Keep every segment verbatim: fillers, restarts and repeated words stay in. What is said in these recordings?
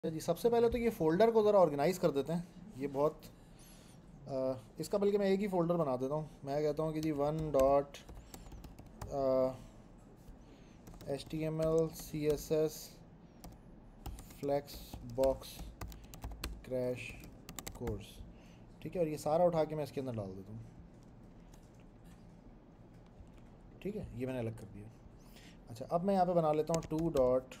जी सबसे पहले तो ये फ़ोल्डर को ज़रा ऑर्गेनाइज़ कर देते हैं। ये बहुत आ, इसका बल्कि मैं एक ही फ़ोल्डर बना देता हूँ। मैं कहता हूँ कि G one dot H T M L C S S flex box crash course, ठीक है। और ये सारा उठा के मैं इसके अंदर डाल देता हूँ, ठीक है। ये मैंने अलग कर दिया। अच्छा, अब मैं यहाँ पे बना लेता हूँ two dot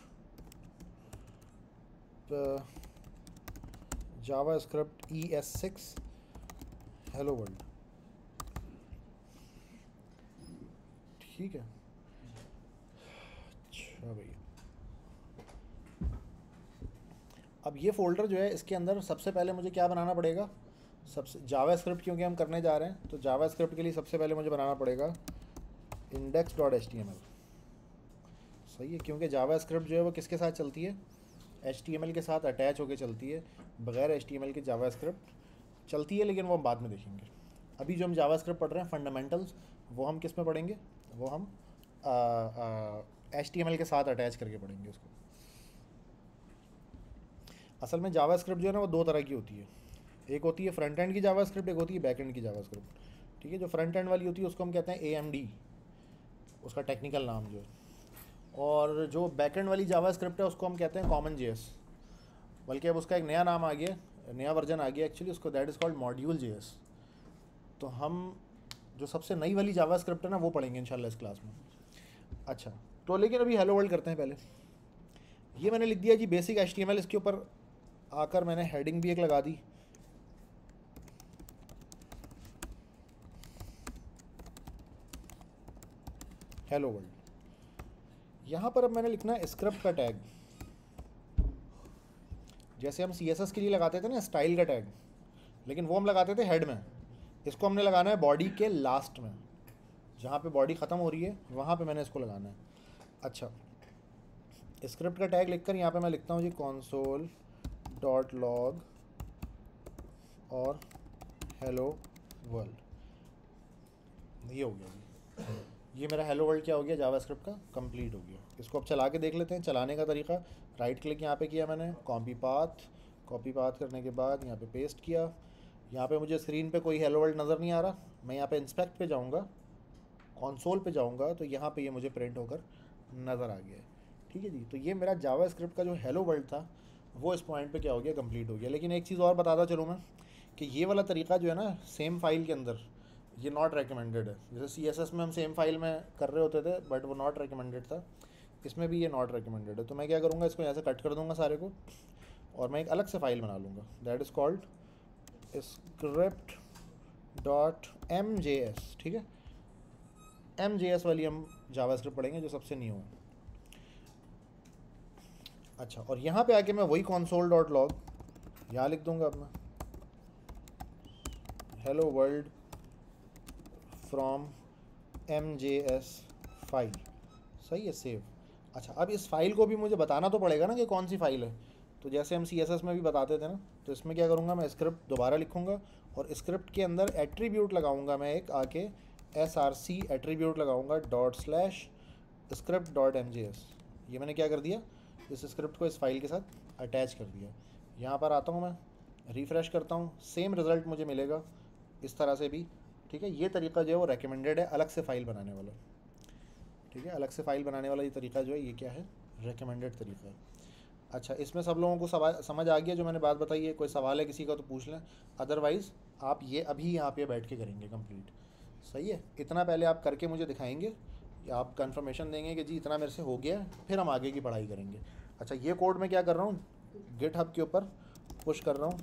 JavaScript E S six hello world, ठीक है। अच्छा भैया, अब ये फ़ोल्डर जो है इसके अंदर सबसे पहले मुझे क्या बनाना पड़ेगा? सबसे जावा स्क्रिप्ट क्योंकि हम करने जा रहे हैं, तो जावा स्क्रिप्ट के लिए सबसे पहले मुझे बनाना पड़ेगा index dot H T M L. सही है, क्योंकि जावा स्क्रिप्ट जो है वो किसके साथ चलती है? एच टी एम एल के साथ अटैच होकर चलती है। बगैर एच टी एम एल के जावा स्क्रिप्ट चलती है, लेकिन वो हम बाद में देखेंगे। अभी जो हम जावा स्क्रिप्ट पढ़ रहे हैं फंडामेंटल्स, वो हम किस में पढ़ेंगे? वो हम एच टी एम एल के साथ अटैच करके पढ़ेंगे उसको। असल में जावा स्क्रिप्ट जो है ना वो दो तरह की होती है। एक होती है फ्रंट एंड की जावा स्क्रिप्ट, एक होती है बैक एंड की जावा स्क्रिप्ट, ठीक है। जो फ्रंट एंड वाली होती है उसको हम कहते हैं ए एम डी, उसका टेक्निकल नाम जो है। और जो बैक एंड वाली जावा स्क्रिप्ट है उसको हम कहते हैं कॉमन जे एस, बल्कि अब उसका एक नया नाम आ गया, नया वर्जन आ गया एक्चुअली उसको, that is called module J S. तो हम जो सबसे नई वाली जावा स्क्रिप्ट है ना वो पढ़ेंगे इंशाल्लाह इस क्लास में। अच्छा, तो लेकिन अभी हेलो वर्ल्ड करते हैं पहले। ये मैंने लिख दिया जी basic H T M L. इसके ऊपर आकर मैंने हेडिंग भी एक लगा दी, हेलो वर्ल्ड। यहाँ पर अब मैंने लिखना है स्क्रिप्ट का टैग, जैसे हम सी एस एस के लिए लगाते थे ना स्टाइल का टैग, लेकिन वो हम लगाते थे हेड में। इसको हमने लगाना है बॉडी के लास्ट में, जहाँ पे बॉडी ख़त्म हो रही है वहाँ पे मैंने इसको लगाना है। अच्छा, स्क्रिप्ट का टैग लिखकर यहाँ पे मैं लिखता हूँ जी कॉन्सोल डॉट लॉग और हेलो वर्ल्ड। ये हो गया जी, ये मेरा हेलो वर्ल्ड क्या हो गया? जावा स्क्रिप्ट का कंप्लीट हो गया। इसको अब चला के देख लेते हैं। चलाने का तरीका, राइट क्लिक यहाँ पे किया मैंने, कॉपी पाथ, कॉपी पाथ करने के बाद यहाँ पे पेस्ट किया। यहाँ पे मुझे स्क्रीन पे कोई हेलो वर्ल्ड नज़र नहीं आ रहा। मैं यहाँ पे इंस्पेक्ट पे जाऊँगा, कंसोल पे जाऊँगा, तो यहाँ पे ये मुझे प्रिंट होकर नज़र आ गया है, ठीक है जी। तो ये मेरा जावा स्क्रिप्ट का जो हेलो वर्ल्ड था वो इस पॉइंट पे क्या हो गया? कंप्लीट हो गया। लेकिन एक चीज़ और बताता चलूँ मैं कि ये वाला तरीका जो है ना सेम फाइल के अंदर, ये नॉट रिकमेंडेड है। जैसे सी एस एस में हम सेम फाइल में कर रहे होते थे बट वो नॉट रिकमेंडेड था, इसमें भी ये नॉट रिकमेंडेड है। तो मैं क्या करूँगा, इसको यहाँ से कट कर दूँगा सारे को, और मैं एक अलग से फाइल बना लूँगा, that is called script dot M J S, ठीक है। एम जे एस वाली हम जावा स्क्रिप्ट पढ़ेंगे जो सबसे न्यू है। अच्छा, और यहाँ पे आके मैं वही कॉन्सोल डॉट लॉग यहाँ लिख दूँगा अब मैं, hello world from M J S file. सही है, सेव। अच्छा, अब इस फाइल को भी मुझे बताना तो पड़ेगा ना कि कौन सी फाइल है। तो जैसे हम सी एस एस में भी बताते थे ना, तो इसमें क्या करूँगा, मैं स्क्रिप्ट दोबारा लिखूँगा और स्क्रिप्ट के अंदर एट्रीब्यूट लगाऊँगा मैं एक आके, एस आर सी एट्रीब्यूट लगाऊँगा dot slash script dot M J S. ये मैंने क्या कर दिया, इस स्क्रिप्ट को इस फाइल के साथ अटैच कर दिया। यहाँ पर आता हूँ मैं, रिफ़्रेश करता हूँ, सेम रिज़ल्ट मुझे मिलेगा इस तरह से भी, ठीक है। ये तरीका जो है वो रेकमेंडेड है अलग से फ़ाइल बनाने वाला, ठीक है। अलग से फ़ाइल बनाने वाला ये तरीका जो है ये क्या है? रेकमेंडेड तरीका है। अच्छा, इसमें सब लोगों को सवाल समझ आ गया जो मैंने बात बताई है? कोई सवाल है किसी का तो पूछ लें, अदरवाइज़ आप ये अभी यहाँ पे बैठ के करेंगे कंप्लीट। सही है, इतना पहले आप करके मुझे दिखाएंगे, आप कंफर्मेशन देंगे कि जी इतना मेरे से हो गया, फिर हम आगे की पढ़ाई करेंगे। अच्छा, ये कोड मैं क्या कर रहा हूँ, गिट हब के ऊपर पुश कर रहा हूँ,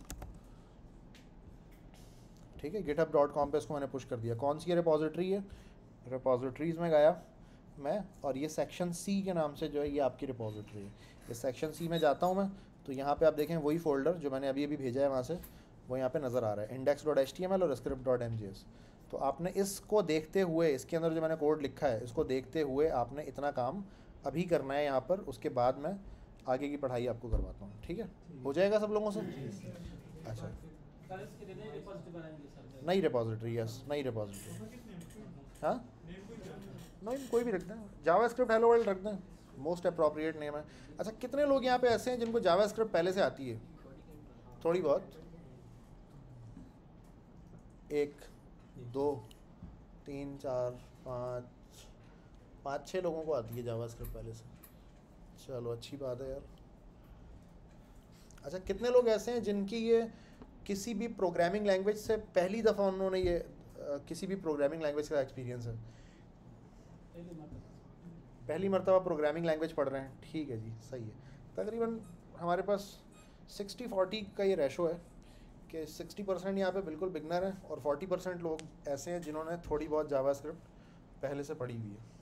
ठीक है। गिटहब डॉट कॉम पर इसको मैंने पुश कर दिया। कौन सी ये रिपॉजिटरी है? रिपॉजिटरीज़ में गया मैं, और ये सेक्शन सी के नाम से जो है ये आपकी रिपॉजिटरी है। इस सेक्शन सी में जाता हूँ मैं, तो यहाँ पे आप देखें वही फोल्डर जो मैंने अभी अभी भेजा है वहाँ से, वो यहाँ पे नज़र आ रहा है, index dot H T M L और script dot M J S. तो आपने इसको देखते हुए, इसके अंदर जो मैंने कोड लिखा है इसको देखते हुए आपने इतना काम अभी करना है यहाँ पर, उसके बाद मैं आगे की पढ़ाई आपको करवाता हूँ, ठीक है। हो जाएगा सब लोगों से? अच्छा, नई रिपॉजिटरी, यस नई रिपॉजिटरी, हाँ नहीं कोई भी रख दें, जावा स्क्रिप्ट हेलो वर्ल्ड रख दें, मोस्ट अप्रोप्रिएट नेम है। अच्छा, कितने लोग यहाँ पे ऐसे हैं जिनको जावास्क्रिप्ट पहले से आती है? थोड़ी बहुत, एक, दो, तीन, चार, पाँच, पाँच छः लोगों को आती है जावास्क्रिप्ट पहले से। चलो अच्छी बात है यार। अच्छा, कितने लोग ऐसे हैं जिनकी ये किसी भी प्रोग्रामिंग लैंग्वेज से पहली दफ़ा उन्होंने ये आ, किसी भी प्रोग्रामिंग लैंग्वेज का एक्सपीरियंस है? पहली मरतबा प्रोग्रामिंग लैंग्वेज पढ़ रहे हैं, ठीक है जी, सही है। तकरीबन हमारे पास सिक्सटी फोर्टी का ये रेशो है कि सिक्सटी परसेंट यहाँ पे बिल्कुल बिगनर हैं और फोर्टी परसेंट लोग ऐसे हैं जिन्होंने थोड़ी बहुत जावास्क्रिप्ट पहले से पढ़ी हुई है।